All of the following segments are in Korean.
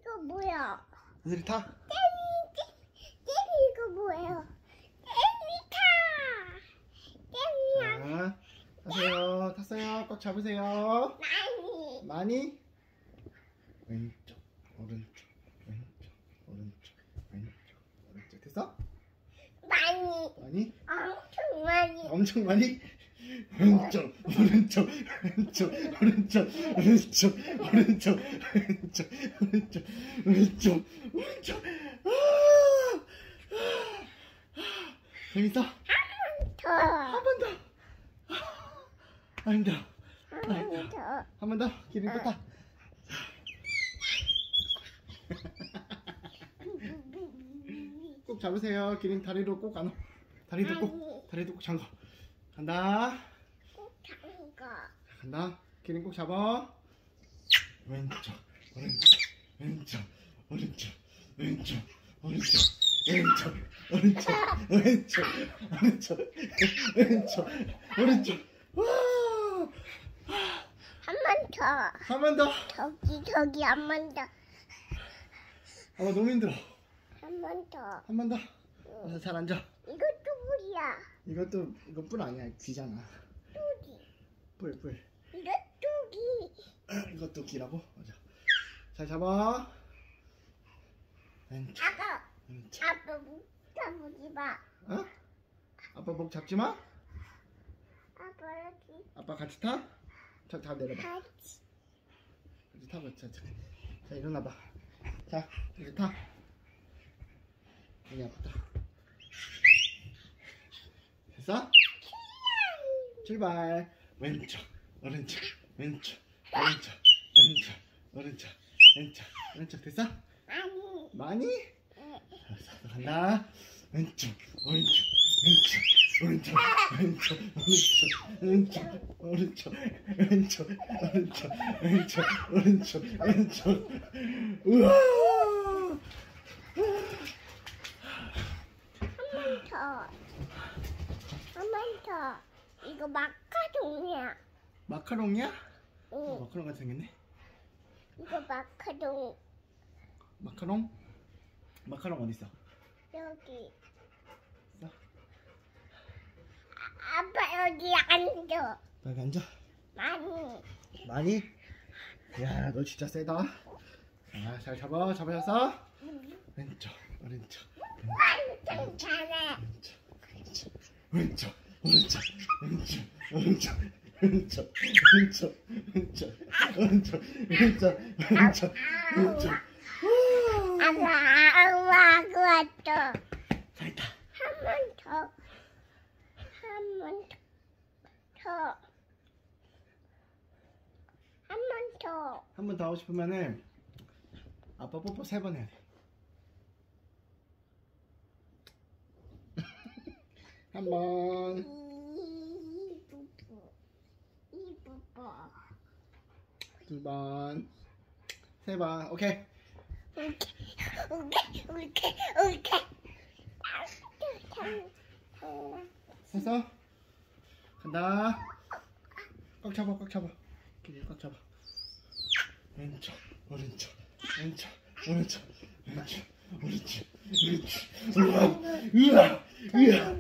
이거 뭐야? 은솔이 타. 떼미 이거 뭐예요? 떼미 타. 자, 타세요. 탔어요. 꽉 잡으세요. 많이. 많이. 왼쪽, 오른쪽, 왼쪽, 오른쪽, 왼쪽, 오른쪽. 됐어? 많이. 많이? 엄청 많이. 엄청 많이? 왼쪽, 오른쪽, 왼쪽, 오른쪽, 왼쪽, 오른쪽, 왼쪽, 오른쪽, 왼쪽, 오른쪽. 재밌어? 더. 한 번 더. 아, 힘들어. 한번 더. 한 번 더. 기린 또 타. 꼭 잡으세요. 기린 다리로 꼭 안아. 다리도 꼭 잠궈. 간다. 꼭 잠가. 간다. 기린 꼭 잡아. 왼쪽, 오른쪽, 왼쪽, 오른쪽, 왼쪽, 오른쪽, 왼쪽, 오른쪽, 왼쪽, 오른쪽, 왼쪽, 오른쪽. 와! 한 번 더. 한 번 더. 저기 한 번 더. 너무 힘들어. 한 번 더. 한 번 더. 어서 잘 앉아. 이것도 물이야. 이거 뿔 아니야. 귀잖아. 뚜기. 뿔. 이거 뚜기. 이것도 귀라고? 맞아. 잘 잡아. 왼쪽, 아빠. 왼쪽. 아빠 못 잡지 마. 어? 아빠 목 잡지 마. 아빠 여기 아빠 같이 타? 자, 내려봐. 같이. 같이 타봐. 자, 일어나봐. 자, 이제 타. 여기 아빠 타. 됐어? 출발. 왼쪽, 오른쪽, 왼쪽, 오른쪽, 왼쪽, 오른쪽, 왼쪽, 왼쪽. 됐어? 아니. 많이? 응. 알았어, 간다. 왼쪽, 오른쪽, 왼쪽, 오른쪽, 왼쪽, 오른쪽, 왼쪽, 왼쪽. 우와! 한 번 더. 이거 마카롱이야. 마카롱이야? 응. 마카롱 같이 생겼네. 이거 마카롱. 마카롱? 마카롱 어디 있어? 여기. 있어? 아빠 여기 앉아. 여기 앉아. 많이. 많이? 야, 너 진짜 세다. 아, 잘 잡아줬어? 왼쪽, 오른쪽, 완전 잘해. 왼쪽, 오른쪽, 왼쪽. 아빠 왔어. 잘했다. 한 번 더. 한 번 더. 한 번 더. 한 번 더 하고 싶으면은 아빠 뽀뽀 3번 해야 돼. 한 번, 이 뽀뽀. 2번, 3번. 오케이. 오케이. 했어? 간다. 꽉 잡아. 길이 꽉 잡아. 왼쪽, 오른쪽. 으아.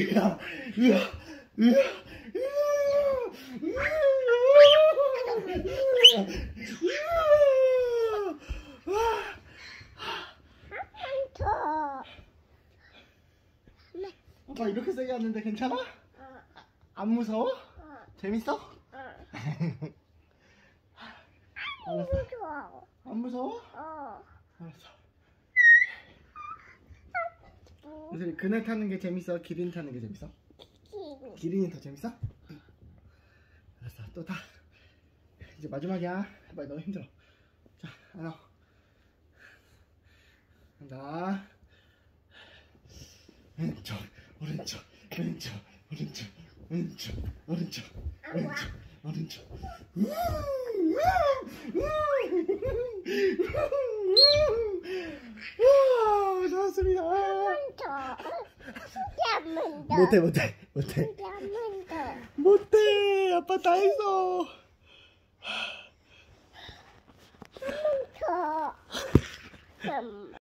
아빠 이렇게 세게 하는데 괜찮아? 안 무서워? 재밌어? 알았어. 안 무서워? 알았어. 은솔이 그네 타는 게 재밌어? 기린 타는 게 재밌어? 기린이 더 재밌어? 알았어. 또 타. 이제 마지막이야. 빨리 너무 힘들어. 자, 하나. 간다. 왼쪽, 오른쪽. 좋았습니다. 못해. 아빠 다 했어. 더. 엄마.